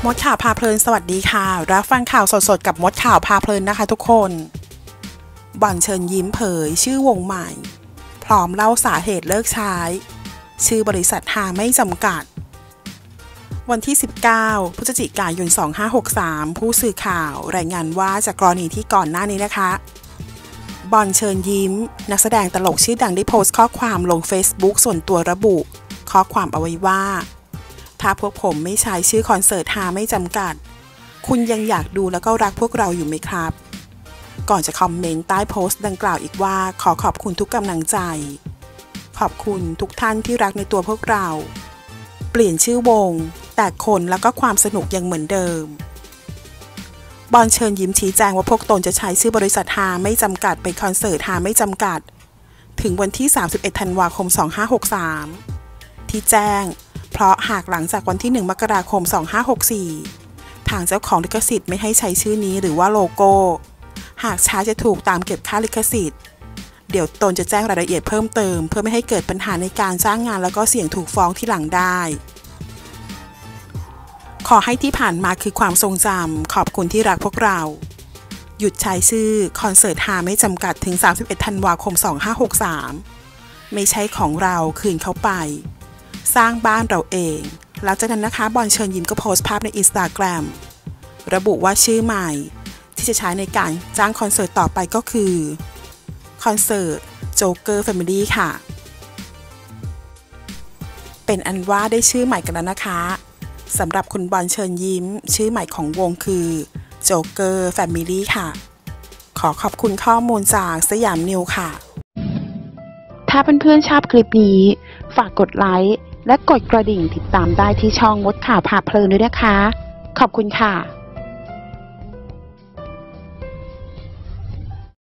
มดข่าวพาเพลินสวัสดีค่ะรับฟังข่าวสดๆกับมดข่าวพาเพลินนะคะทุกคนบอลเชิญยิ้มเผยชื่อวงใหม่พร้อมเล่าสาเหตุเลิกใช้ชื่อบริษัทหาไม่จำกัดวันที่ 19 พฤศจิกายน 2563 ผู้สื่อข่าวรายงานว่าจากกรณีที่ก่อนหน้านี้นะคะบอลเชิญยิ้มนักแสดงตลกชื่อดังได้โพสต์ข้อความลง Facebook ส่วนตัวระบุข้อความเอาไว้ว่าถ้าพวกผมไม่ใช้ชื่อคอนเสิร์ตหาไม่จำกัดคุณยังอยากดูแล้วก็รักพวกเราอยู่ไหมครับก่อนจะคอมเมนต์ใต้โพสต์ดังกล่าวอีกว่าขอขอบคุณทุกกำลังใจขอบคุณทุกท่านที่รักในตัวพวกเราเปลี่ยนชื่อวงแต่คนแล้วก็ความสนุกยังเหมือนเดิมบอลเชิญยิ้มชี้แจงว่าพวกตนจะใช้ชื่อบริษัทหาไม่จำกัดไปคอนเสิร์ตหาไม่จำกัดถึงวันที่ 31 ธันวาคม 2563 ที่แจ้งเพราะหากหลังจากวันที่ 1 มกราคม 2564 ทางเจ้าของลิขสิทธิ์ไม่ให้ใช้ชื่อนี้หรือว่าโลโก้หากช้าจะถูกตามเก็บค่าลิขสิทธิ์เดี๋ยวตนจะแจ้งรายละเอียดเพิ่มเติมเพื่อไม่ให้เกิดปัญหาในการจ้างงานแล้วก็เสี่ยงถูกฟ้องที่หลังได้ขอให้ที่ผ่านมาคือความทรงจำขอบคุณที่รักพวกเราหยุดใช้ชื่อคอนเสิร์ตหาไม่จำกัดถึง 31 ธันวาคม 2563 ไม่ใช่ของเราคืนเขาไปสร้างบ้านเราเองหลังจากนั้นนะคะบอลเชิญยิ้มก็โพสต์ภาพใน Instagram ระบุว่าชื่อใหม่ที่จะใช้ในการจ้างคอนเสิร์ตต่อไปก็คือคอนเสิร์ตโจ๊กเกอร์แฟมิลี่ค่ะเป็นอันว่าได้ชื่อใหม่กันแล้วนะคะสำหรับคุณบอลเชิญยิ้มชื่อใหม่ของวงคือโจ๊กเกอร์แฟมิลี่ค่ะขอขอบคุณข้อมูลจากสยามนิวค่ะถ้าเพื่อนๆชอบคลิปนี้ฝากกดไลค์และกดกระดิ่งติดตามได้ที่ช่องมดข่าวพาเพลินด้วยนะคะขอบคุณค่ะ